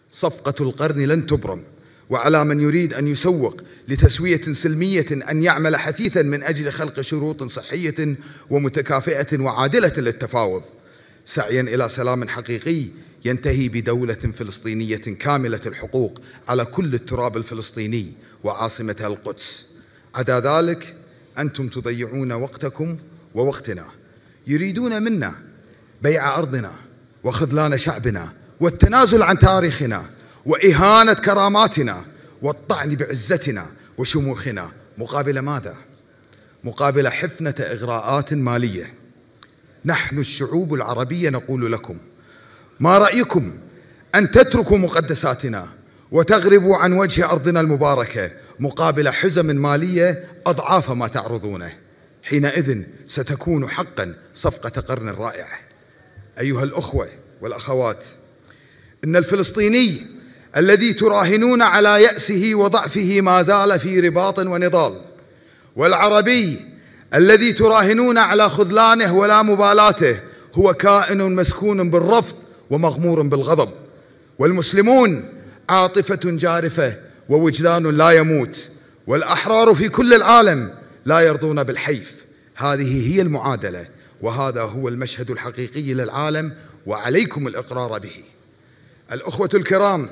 صفقة القرن لن تبرم، وعلى من يريد أن يسوق لتسوية سلمية أن يعمل حثيثا من أجل خلق شروط صحية ومتكافئة وعادلة للتفاوض، سعيا إلى سلام حقيقي ينتهي بدولة فلسطينية كاملة الحقوق على كل التراب الفلسطيني وعاصمتها القدس. عدا ذلك أنتم تضيعون وقتكم ووقتنا، يريدون منا بيع أرضنا وخذلان شعبنا والتنازل عن تاريخنا وإهانة كراماتنا والطعن بعزتنا وشموخنا. مقابل ماذا؟ مقابل حفنة إغراءات مالية. نحن الشعوب العربية نقول لكم: ما رأيكم أن تتركوا مقدساتنا وتغربوا عن وجه أرضنا المباركة مقابل حزم مالية أضعاف ما تعرضونه؟ حينئذ ستكون حقا صفقة قرن رائعة. أيها الأخوة والأخوات، إن الفلسطيني الذي تراهنون على يأسه وضعفه ما زال في رباط ونضال، والعربي الذي تراهنون على خذلانه ولا مبالاته هو كائن مسكون بالرفض ومغمور بالغضب، والمسلمون عاطفة جارفة ووجدان لا يموت، والأحرار في كل العالم لا يرضون بالحيف. هذه هي المعادلة، وهذا هو المشهد الحقيقي للعالم، وعليكم الإقرار به. الأخوة الكرام،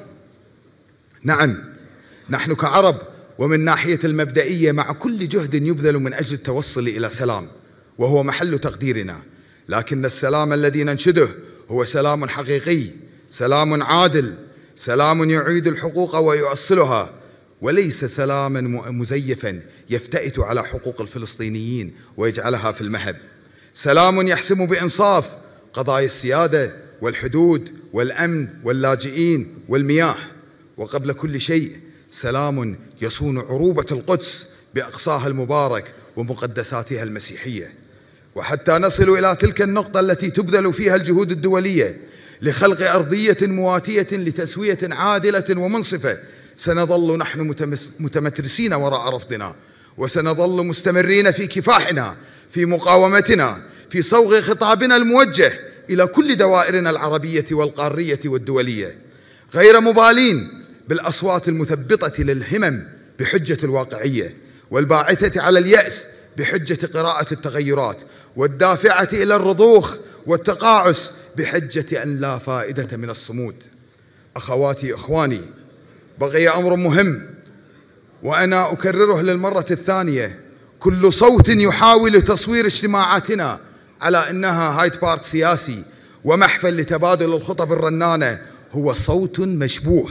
نعم نحن كعرب ومن ناحية المبدئية مع كل جهد يبذل من أجل التوصل إلى سلام، وهو محل تقديرنا، لكن السلام الذي ننشده هو سلام حقيقي، سلام عادل، سلام يعيد الحقوق ويؤصلها، وليس سلاما مزيفا يفتئت على حقوق الفلسطينيين ويجعلها في المهب. سلام يحسم بإنصاف قضايا السيادة والحدود والأمن واللاجئين والمياه، وقبل كل شيء سلام يصون عروبة القدس بأقصاها المبارك ومقدساتها المسيحية. وحتى نصل إلى تلك النقطة التي تبذل فيها الجهود الدولية لخلق أرضية مواتية لتسوية عادلة ومنصفة، سنظل نحن متمترسين وراء رفضنا، وسنظل مستمرين في كفاحنا، في مقاومتنا، في صوغ خطابنا الموجه إلى كل دوائرنا العربية والقارية والدولية، غير مبالين بالأصوات المثبطة للهمم بحجة الواقعية، والباعثة على اليأس بحجة قراءة التغيرات، والدافعة إلى الرضوخ والتقاعس بحجة أن لا فائدة من الصمود. أخواتي إخواني، بقي أمر مهم وأنا أكرره للمرة الثانية: كل صوت يحاول تصوير اجتماعاتنا على أنها هايد بارك سياسي ومحفل لتبادل الخطب الرنانة هو صوت مشبوه،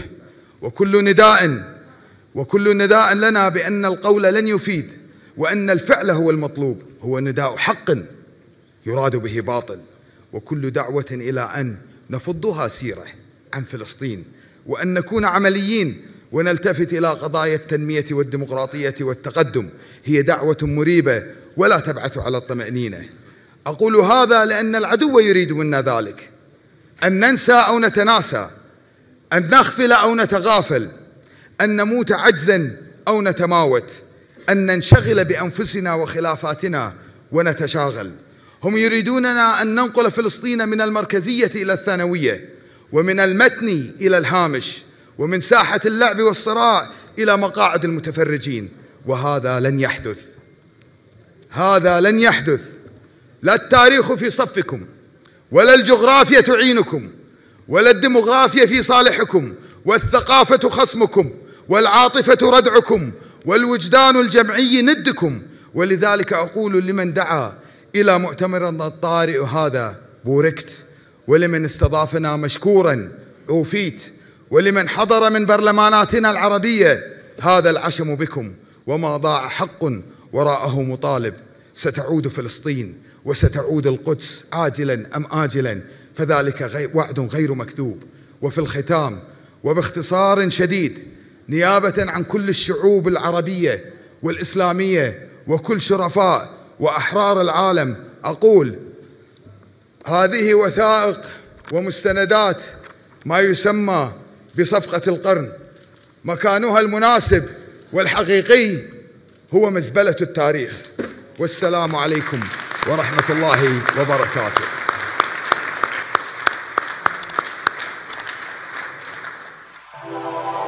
وكل نداء لنا بأن القول لن يفيد وأن الفعل هو المطلوب هو نداء حق يراد به باطل، وكل دعوة إلى أن نفضها سيرة عن فلسطين وأن نكون عمليين ونلتفت إلى قضايا التنمية والديمقراطية والتقدم هي دعوة مريبة ولا تبعث على الطمأنينة. أقول هذا لأن العدو يريد منا ذلك: أن ننسى أو نتناسى، أن نغفل أو نتغافل، أن نموت عجزا أو نتماوت، أن ننشغل بأنفسنا وخلافاتنا ونتشاغل. هم يريدوننا أن ننقل فلسطين من المركزية إلى الثانوية، ومن المتن إلى الهامش، ومن ساحة اللعب والصراع إلى مقاعد المتفرجين، وهذا لن يحدث. هذا لن يحدث. لا التاريخ في صفكم، ولا الجغرافيا تعينكم، ولا الديمغرافيا في صالحكم، والثقافة خصمكم، والعاطفة ردعكم، والوجدان الجمعي ندكم. ولذلك أقول لمن دعا إلى مؤتمرنا الطارئ هذا: بوركت، ولمن استضافنا مشكورا أوفيت، ولمن حضر من برلماناتنا العربية هذا العشم بكم، وما ضاع حق وراءه مطالب. ستعود فلسطين وستعود القدس عاجلا أم آجلا، فذلك وعد غير مكذوب. وفي الختام وباختصار شديد، نيابة عن كل الشعوب العربية والإسلامية وكل شرفاء وأحرار العالم، أقول: هذه وثائق ومستندات ما يسمى بصفقة القرن، مكانها المناسب والحقيقي هو مزبلة التاريخ. والسلام عليكم ورحمة الله وبركاته. الله.